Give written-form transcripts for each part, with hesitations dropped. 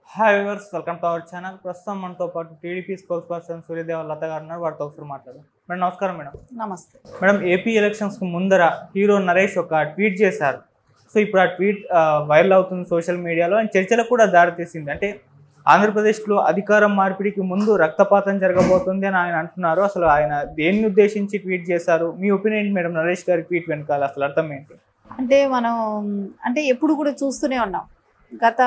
Hi viewers, welcome to our channel. ప్రస్తుతం మనతో పాటు టీడీపీ స్పోక్స్ పర్సన్ సూర్యదేవ లత గారు ఉన్నారు. వారితో ఒకసారి మాట్లాడదాం. మేడం నమస్కారం. మేడం నమస్తే మేడం ఏపీ ఎలక్షన్స్కు ముందర హీరో నరేష్ ఒక ట్వీట్ చేశారు. సో ఇప్పుడు ఆ ట్వీట్ వైరల్ అవుతుంది సోషల్ మీడియాలో అండ్ చర్చలకు కూడా దారితీసింది. అంటే ఆంధ్రప్రదేశ్లో అధికారం మార్పిడికి ముందు రక్తపాతం జరగబోతుంది అని ఆయన అంటున్నారు. అసలు ఆయన దేన్ని ఉద్దేశించి ట్వీట్ చేశారు? మీ ఒపీనియన్ మేడం, నరేష్ గారి ట్వీట్ వెనకాల అసలు అర్థం ఏంటి? అంటే మనం ఎప్పుడు కూడా చూస్తూనే ఉన్నాం. గత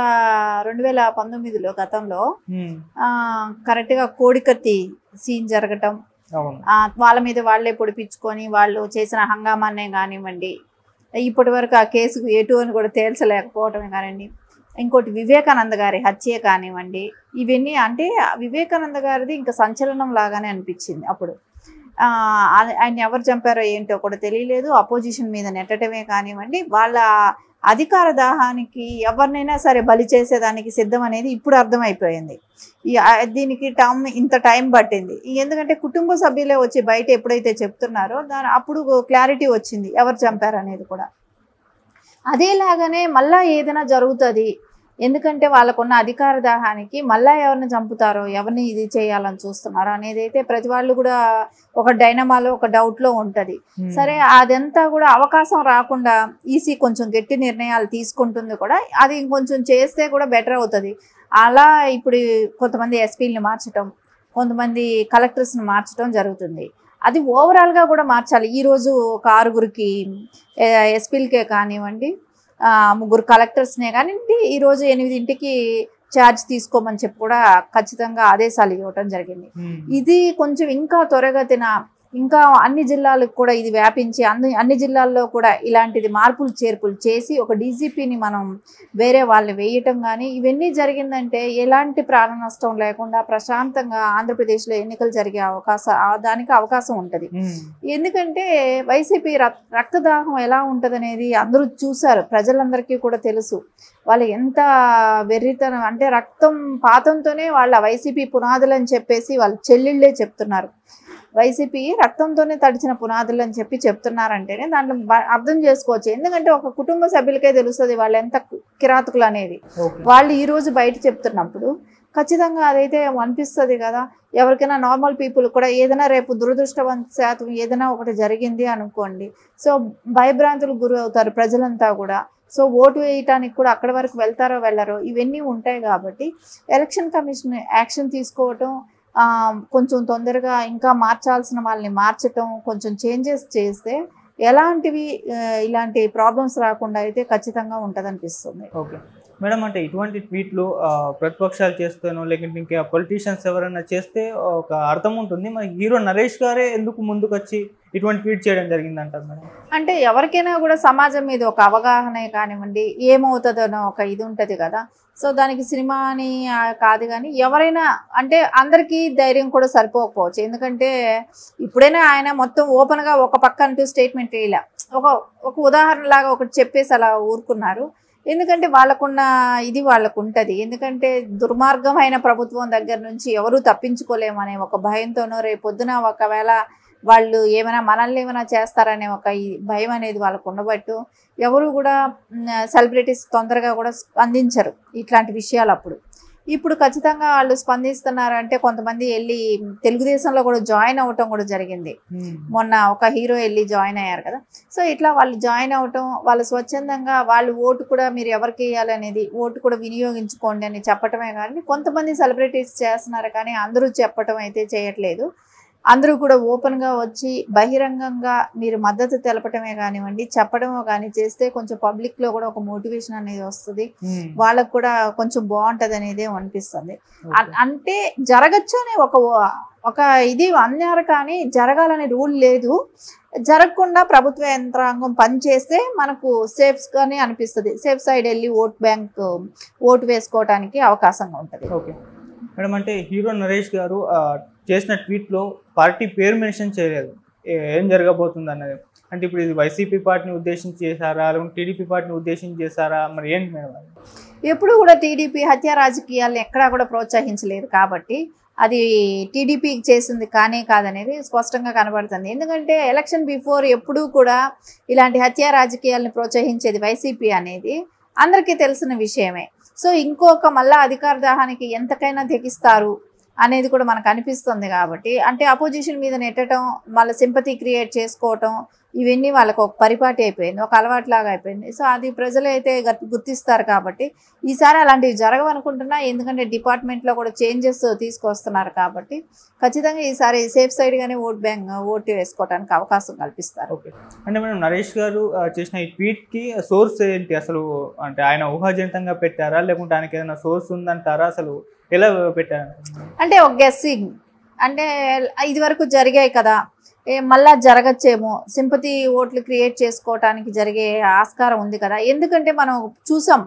2019లో గతంలో కరెక్ట్గా కోడికత్తి సీన్ జరగటం, వాళ్ళ మీద వాళ్ళే పొడిపించుకొని వాళ్ళు చేసిన హంగామానే కానివ్వండి, ఇప్పటి వరకు ఆ కేసుకు ఎటు అని కూడా తేల్చలేకపోవటమే కానివ్వండి, ఇంకోటి వివేకానంద గారి హత్యే కానివ్వండి, ఇవన్నీ అంటే వివేకానంద గారిది ఇంకా సంచలనం లాగానే అనిపించింది. అప్పుడు ఆయన ఎవరు చంపారో ఏంటో కూడా తెలియలేదు. అపోజిషన్ మీద నెట్టడమే కానివ్వండి, వాళ్ళ అధికార దాహానికి ఎవరినైనా సరే బలి చేసేదానికి సిద్ధం అనేది ఇప్పుడు అర్థమైపోయింది. దీనికి ఇంత టైం పట్టింది. ఎందుకంటే కుటుంబ సభ్యులే వచ్చి బయట ఎప్పుడైతే చెప్తున్నారో అప్పుడు క్లారిటీ వచ్చింది ఎవరు చంపారు అనేది కూడా. అదేలాగానే మళ్ళా ఏదైనా జరుగుతుంది, ఎందుకంటే వాళ్ళకున్న అధికార దాహానికి మళ్ళా ఎవరిని చంపుతారో, ఎవరిని ఇది చేయాలని చూస్తున్నారో అనేది అయితే ప్రతి వాళ్ళు కూడా ఒక డైనమాలో ఒక డౌట్లో ఉంటుంది. సరే, అదంతా కూడా అవకాశం రాకుండా ఈసీ కొంచెం గట్టి నిర్ణయాలు తీసుకుంటుంది కూడా. అది ఇంకొంచెం చేస్తే కూడా బెటర్ అవుతుంది. అలా ఇప్పుడు కొంతమంది ఎస్పీలని మార్చడం, కొంతమంది కలెక్టర్స్ని మార్చడం జరుగుతుంది. అది ఓవరాల్గా కూడా మార్చాలి. ఈరోజు ఒక 6గురికి ఎస్పీలకే కానివ్వండి, 3 కలెక్టర్స్నే కానివ్వండి, ఈరోజు 8ంటికి ఛార్జ్ తీసుకోమని చెప్పి కూడా ఖచ్చితంగా ఆదేశాలు ఇవ్వటం జరిగింది. ఇది కొంచెం ఇంకా త్వరగతిన ఇంకా అన్ని జిల్లాలకు కూడా ఇది వ్యాపించి అన్ని జిల్లాల్లో కూడా ఇలాంటిది మార్పులు చేర్పులు చేసి ఒక డీజీపీని మనం వేరే వాళ్ళని వేయటం కానీ ఇవన్నీ జరిగిందంటే ఎలాంటి ప్రాణ నష్టం లేకుండా ప్రశాంతంగా ఆంధ్రప్రదేశ్లో ఎన్నికలు జరిగే దానికి అవకాశం ఉంటుంది. ఎందుకంటే వైసీపీ రక్తదాహం ఎలా ఉంటుంది అనేది అందరూ చూశారు, ప్రజలందరికీ కూడా తెలుసు. వాళ్ళు ఎంత వెర్రితనం అంటే రక్తం పాతంతోనే వాళ్ళ వైసీపీ పునాదులు అని చెప్పేసి వాళ్ళ చెల్లెళ్ళే చెప్తున్నారు. వైసీపీ రక్తంతోనే తడిచిన పునాదులు అని చెప్పి చెప్తున్నారంటేనే దాంట్లో అర్థం చేసుకోవచ్చు. ఎందుకంటే ఒక కుటుంబ సభ్యులకే తెలుస్తుంది వాళ్ళు ఎంత కిరాతకులు అనేది. వాళ్ళు ఈరోజు బయట చెప్తున్నప్పుడు ఖచ్చితంగా అదైతే అనిపిస్తుంది కదా. ఎవరికైనా నార్మల్ పీపుల్ కూడా ఏదైనా రేపు దురదృష్టవశాతం ఏదైనా ఒకటి జరిగింది అనుకోండి, సో భయభ్రాంతులకు గురి అవుతారు ప్రజలంతా కూడా. సో ఓటు వేయటానికి కూడా అక్కడి వరకు వెళ్తారో వెళ్ళరో ఇవన్నీ ఉంటాయి. కాబట్టి ఎలక్షన్ కమిషన్ యాక్షన్ తీసుకోవటం, కొంచెం తొందరగా ఇంకా మార్చాల్సిన వాళ్ళని మార్చటం, కొంచెం చేంజెస్ చేస్తే ఎలాంటివి ఇలాంటి ప్రాబ్లమ్స్ రాకుండా అయితే ఖచ్చితంగా ఉంటుంది అనిపిస్తుంది. ఓకే మేడం, అంటే ఇటువంటి ట్వీట్లు ప్రతిపక్షాలు చేస్తేనో లేకుంటే ఇంకా పొలిటీషియన్స్ ఎవరైనా చేస్తే ఒక అర్థం ఉంటుంది. మరి హీరో నరేష్ గారే ఎందుకు ముందుకు వచ్చి ఇటువంటి ట్వీట్ చేయడం జరిగింది అంటారు మేడం? అంటే ఎవరికైనా కూడా సమాజం మీద ఒక అవగాహనే కానివ్వండి, ఏమవుతుందనో ఒక ఇది ఉంటుంది కదా. సో దానికి సినిమా అని కాదు కానీ ఎవరైనా అంటే అందరికీ ధైర్యం కూడా సరిపోకపోవచ్చు. ఎందుకంటే ఇప్పుడైనా ఆయన మొత్తం ఓపెన్గా ఒక పక్క అంటూ స్టేట్మెంట్ వేయలే, ఒక ఉదాహరణలాగా ఒకటి చెప్పేసి అలా ఊరుకున్నారు. ఎందుకంటే వాళ్ళకున్న ఇది వాళ్ళకు ఉంటుంది. ఎందుకంటే దుర్మార్గమైన ప్రభుత్వం దగ్గర నుంచి ఎవరూ తప్పించుకోలేమనే ఒక భయంతోనో, రేపొద్దున ఒకవేళ వాళ్ళు మనల్ని ఏమైనా చేస్తారనే ఒక భయం అనేది వాళ్ళకు ఉండబట్టు ఎవరు కూడా సెలబ్రిటీస్ తొందరగా కూడా స్పందించరు ఇట్లాంటి విషయాలు. ఇప్పుడు ఖచ్చితంగా వాళ్ళు స్పందిస్తున్నారంటే కొంతమంది వెళ్ళి తెలుగుదేశంలో కూడా జాయిన్ అవ్వటం కూడా జరిగింది. మొన్న ఒక హీరో వెళ్ళి జాయిన్ అయ్యారు కదా. సో ఇట్లా వాళ్ళు జాయిన్ అవ్వటం, వాళ్ళు స్వచ్ఛందంగా వాళ్ళు ఓటు కూడా మీరు ఎవరికి వేయాలనేది ఓటు కూడా వినియోగించుకోండి అని చెప్పటమే కానీ కొంతమంది సెలబ్రిటీస్ చేస్తున్నారు, కానీ అందరూ చెప్పటం అయితే చేయట్లేదు. అందరూ కూడా ఓపెన్గా వచ్చి బహిరంగంగా మీరు మద్దతు తెలపటమే కానివ్వండి, చెప్పడమో కానీ చేస్తే కొంచెం పబ్లిక్లో కూడా ఒక మోటివేషన్ అనేది వస్తుంది, వాళ్ళకు కూడా కొంచెం బాగుంటుంది అనేది అనిపిస్తుంది. అంటే జరగచ్చు అని ఒక ఇది అన్నారు, కానీ జరగాలని రూల్ లేదు. జరగకుండా ప్రభుత్వ యంత్రాంగం పనిచేస్తే మనకు సేఫ్గానే అనిపిస్తుంది. సేఫ్ సైడ్ వెళ్ళి ఓటు వేసుకోవడానికి అవకాశంగా ఉంటుంది. ఓకే మేడం, అంటే హీరో నరేష్ గారు చేసిన ట్వీట్లో పార్టీ పేరు మెన్షన్ చేయలేదు ఏం జరగబోతుంది అన్నది. అంటే ఇప్పుడు ఇది వైసీపీ పార్టీని ఉద్దేశించి చేశారా, లేకుంటే టీడీపీ పార్టీని ఉద్దేశించి చేశారా, మరి ఏంటి మేడం? ఎప్పుడు కూడా టీడీపీ హత్య రాజకీయాలను ఎక్కడా కూడా ప్రోత్సహించలేదు కాబట్టి అది టీడీపీకి చేసింది కానే కాదనేది స్పష్టంగా కనబడుతుంది. ఎందుకంటే ఎలక్షన్ బిఫోర్ ఎప్పుడూ కూడా ఇలాంటి హత్య రాజకీయాలను ప్రోత్సహించేది వైసీపీ అనేది అందరికీ తెలిసిన విషయమే. సో ఇంకొక మళ్ళా అధికార దాహానికి ఎంతకైనా తెగిస్తారు అనేది కూడా మనకు అనిపిస్తుంది. కాబట్టి అంటే అపోజిషన్ మీద నెట్టడం, మళ్ళీ సింపతి క్రియేట్ చేసుకోవటం, ఇవన్నీ వాళ్ళకి ఒక పరిపాటి అయిపోయింది, ఒక అలవాటులాగా అయిపోయింది. సో అది ప్రజలు అయితే గుర్తిస్తారు. కాబట్టి ఈసారి అలాంటివి జరగవనుకుంటున్నా, ఎందుకంటే డిపార్ట్మెంట్లో కూడా చేంజెస్ తీసుకొస్తున్నారు. కాబట్టి ఖచ్చితంగా ఈసారి సేఫ్ సైడ్గానే ఓటు వేసుకోవడానికి అవకాశం కల్పిస్తారు. ఓకే, అంటే మేడం నరేష్ గారు చేసిన ఈ ట్వీట్కి సోర్స్ ఏంటి అసలు? అంటే ఆయన ఊహాజనితంగా పెట్టారా, లేకుంటే ఆయనకి ఏదైనా సోర్స్ ఉందంటారా? అసలు ఎలా పెట్టారు? అంటే ఒక గెస్సింగ్, అంటే ఇది వరకు జరిగాయి కదా, మళ్ళా జరగచ్చేమో, సింపతి ఓట్లు క్రియేట్ చేసుకోవటానికి జరిగే ఆస్కారం ఉంది కదా. ఎందుకంటే మనం చూసాం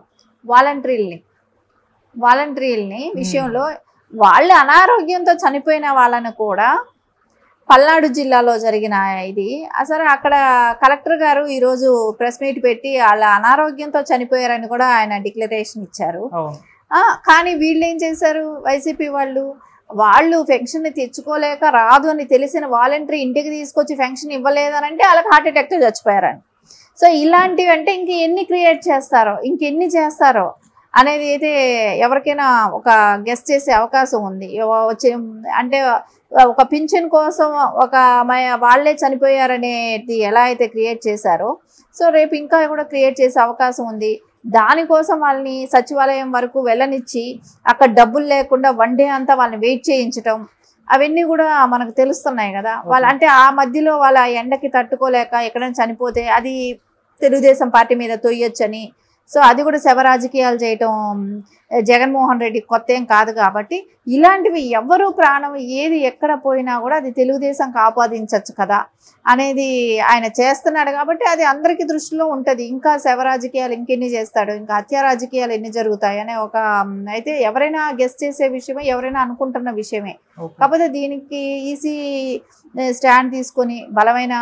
వాలంటీర్లని విషయంలో, వాళ్ళు అనారోగ్యంతో చనిపోయిన వాళ్ళను కూడా పల్నాడు జిల్లాలో జరిగిన ఇది అసలు అక్కడ కలెక్టర్ గారు ఈరోజు ప్రెస్ మీట్ పెట్టి వాళ్ళ అనారోగ్యంతో చనిపోయారని కూడా ఆయన డిక్లరేషన్ ఇచ్చారు. కానీ వీళ్ళు ఏం చేశారు, వైసీపీ వాళ్ళు పెన్షన్ తెచ్చుకోలేక రాదు అని తెలిసిన వాలంటీర్ ఇంటికి తీసుకొచ్చి పెన్షన్ ఇవ్వలేదనంటే వాళ్ళకి హార్ట్ అటాక్తో చచ్చిపోయారని. సో ఇలాంటివి అంటే ఇంకెన్ని క్రియేట్ చేస్తారో, ఇంకెన్ని చేస్తారో అనేది అయితే ఎవరికైనా ఒక గెస్ చేసే అవకాశం ఉంది. వచ్చే అంటే ఒక పింఛన్ కోసం వాళ్ళే చనిపోయారనేది ఎలా అయితే క్రియేట్ చేశారో, సో రేపు ఇంకా కూడా క్రియేట్ చేసే అవకాశం ఉంది. దానికోసం వాళ్ళని సచివాలయం వరకు వెళ్ళనిచ్చి అక్కడ డబ్బులు లేకుండా వన్ డే అంతా వాళ్ళని వెయిట్ చేయించటం, అవన్నీ కూడా మనకు తెలుస్తున్నాయి కదా. అంటే ఆ మధ్యలో వాళ్ళ ఎండకి తట్టుకోలేక ఎక్కడైనా చనిపోతే అది తెలుగుదేశం పార్టీ మీద తొయ్యొచ్చని, సో అది కూడా శవ రాజకీయాలు చేయటం జగన్మోహన్ రెడ్డి కొత్త ఏం కాదు. కాబట్టి ఇలాంటివి ఎవరు ప్రాణం ఏది ఎక్కడ పోయినా కూడా అది తెలుగుదేశంకి ఆపాదించవచ్చు కదా అనేది ఆయన చేస్తున్నాడు. కాబట్టి అది అందరికీ దృష్టిలో ఉంటుంది. ఇంకా శవ రాజకీయాలు ఇంకెన్ని చేస్తాడు, ఇంకా హత్య రాజకీయాలు ఎన్ని జరుగుతాయి అనే ఒక అయితే ఎవరైనా గెస్ చేసే విషయమే, ఎవరైనా అనుకుంటున్న విషయమే. కాకపోతే దీనికి ఈసీ స్టాండ్ తీసుకొని బలమైన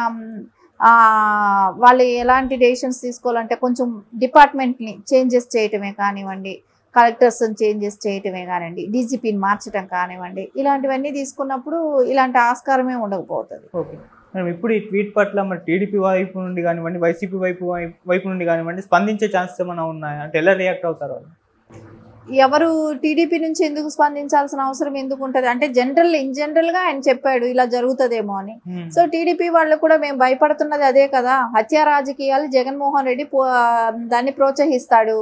వాళ్ళు ఎలాంటి డెసిషన్స్ తీసుకోవాలంటే కొంచెం డిపార్ట్మెంట్ని చేంజెస్ చేయటమే కానివ్వండి, కలెక్టర్స్ని చేంజెస్ చేయటమే కానివ్వండి, డీజీపీని మార్చడం కానివ్వండి, ఇలాంటివన్నీ తీసుకున్నప్పుడు ఇలాంటి ఆస్కారమే ఉండకపోతుంది. ఓకే మేడం, ఇప్పుడు ఈ ట్వీట్ పట్ల మరి టీడీపీ వైపు నుండి కానివ్వండి, వైసీపీ వైపు నుండి కానివ్వండి స్పందించే ఛాన్సెస్ ఏమైనా ఉన్నాయా? అంటే ఎలా రియాక్ట్ అవుతారు వాళ్ళు? ఎవరు టీడీపీ నుంచి ఎందుకు స్పందించాల్సిన అవసరం ఎందుకు ఉంటుంది? అంటే ఇన్ జనరల్గా ఆయన చెప్పాడు ఇలా జరుగుతుందేమో అని. సో టీడీపీ వాళ్ళు కూడా మేము భయపడుతున్నది అదే కదా, హత్య రాజకీయాలు జగన్మోహన్ రెడ్డి దాన్ని ప్రోత్సహిస్తాడు,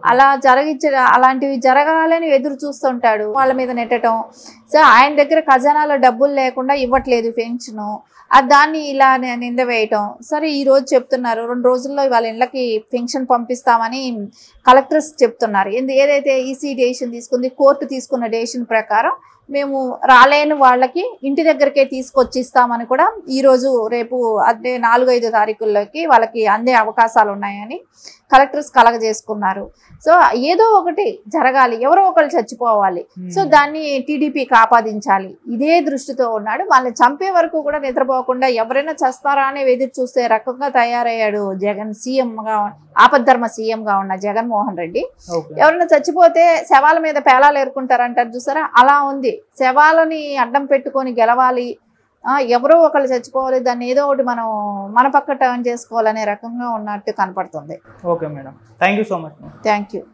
అలాంటివి జరగాలని ఎదురు చూస్తుంటాడు, వాళ్ళ మీద నెట్టడం. సో ఆయన దగ్గర ఖజానాలో డబ్బులు లేకుండా ఇవ్వట్లేదు పెన్షను, దాన్ని ఇలా నింద వేయటం. సరే ఈ రోజు చెప్తున్నారు 2 రోజుల్లో వాళ్ళ ఇళ్ళకి పెన్షన్ పంపిస్తామని కలెక్టర్స్ చెప్తున్నారు. ఏదైతే ఈసీ డెసిషన్ తీసుకుంది, కోర్టు తీసుకున్న డెసిషన్ ప్రకారం మేము రాలేని వాళ్ళకి ఇంటి దగ్గరకే తీసుకొచ్చి ఇస్తామని కూడా ఈరోజు రేపు అంటే 4-5 తారీఖుల్లోకి వాళ్ళకి అందే అవకాశాలు ఉన్నాయని కలెక్టర్స్ కలగజేసుకున్నారు. సో ఏదో ఒకటి జరగాలి, ఎవరో ఒకరు చచ్చిపోవాలి, సో దాన్ని టీడీపీకి ఆపాదించాలి, ఇదే దృష్టితో ఉన్నాడు. వాళ్ళని చంపే వరకు కూడా నిద్రపోకుండా ఎవరైనా చస్తారా అని ఎదురు చూస్తే రకంగా తయారయ్యాడు జగన్. సీఎంగా ఆపద్ధర్మ సీఎంగా ఉన్న జగన్మోహన్ రెడ్డి. ఎవరైనా చచ్చిపోతే శవాల మీద పేలాలు ఏరుకుంటారంటారు చూసారా, అలా ఉంది. శవాలని అడ్డం పెట్టుకొని గెలవాలి, ఎవరో ఒకళ్ళు చచ్చిపోవాలి, దాన్ని ఏదో ఒకటి మనం మన పక్క టర్న్ చేసుకోవాలనే రకంగా ఉన్నట్టు కనపడుతుంది. Okay madam, thank you so much. Thank you.